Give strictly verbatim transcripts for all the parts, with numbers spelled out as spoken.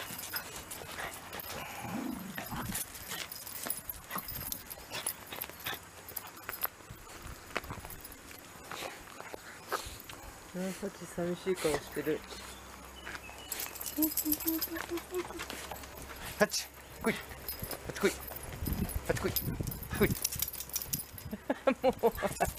あ、サチ寂しい顔してる。 ハチ来い、ハチ来い、ハチ来い、来い。 もう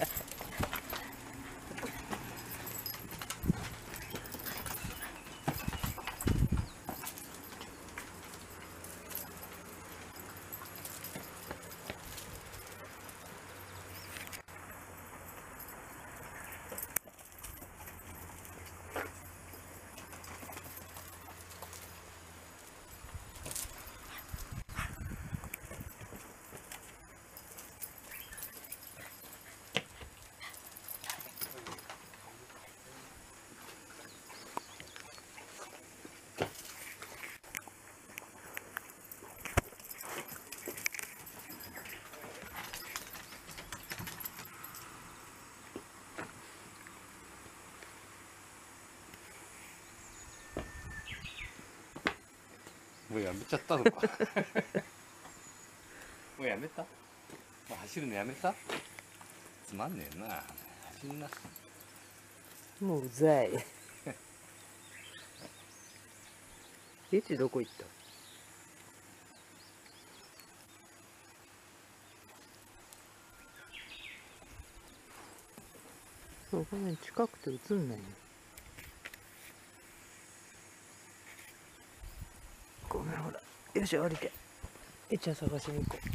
もうやめちゃったのか。もうやめた。もう走るのやめた。つまんねえな。走んな。 もううざい。リチどこ行った？そう、ごめん、近くて映んないね。ごめん、ほら。よし、降りて。えっちゃん探しに行こう。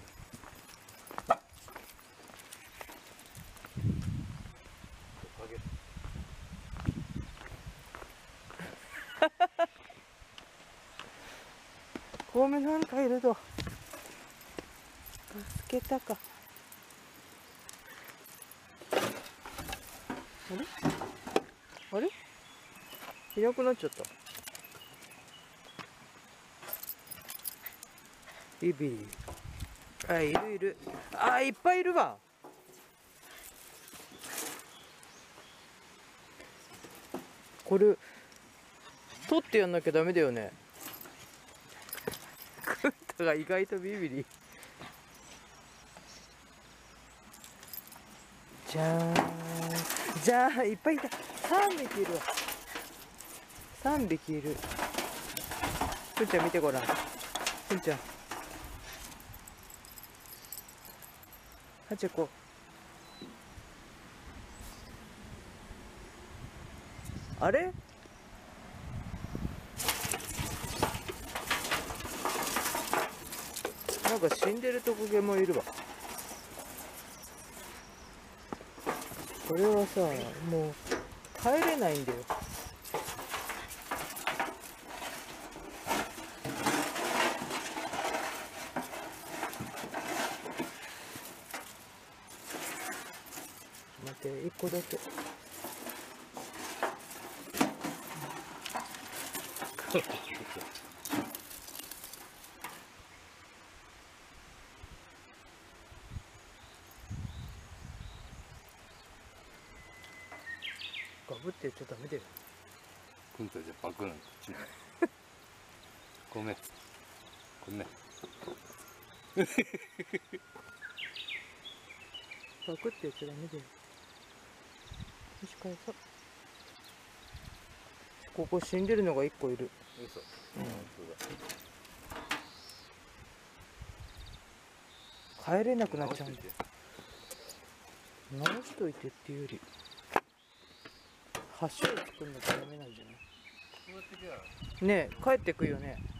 ごめん、なんかいると。助けたか。あれあれいなくなっちゃった。ビビー。あ、いるいる。あ、いっぱいいるわ。これ、取ってやんなきゃダメだよね。クンタが意外とビビリ。じゃーん。じゃーん、いっぱいいた。さんびきいるわ。さんびきいる。くんちゃん見てごらん。くんちゃん。はちこ。あれ？なんか死んでるトカゲもいるわ。これはさ、もう帰れないんだよ。待って、いっこだけ。ガブって言っちゃダメだよ。 くんとじゃパクなんかちない。ごめん。ごめん。 パクって言っちゃダメだよ。よし、返そう。ここ死んでるのがいっこいる。 嘘。うん、そうだ。帰れなくなっちゃうんだよ。 直直しといてっていうより、橋を作んなきゃダメなんじゃない？ねえ、帰ってくよね。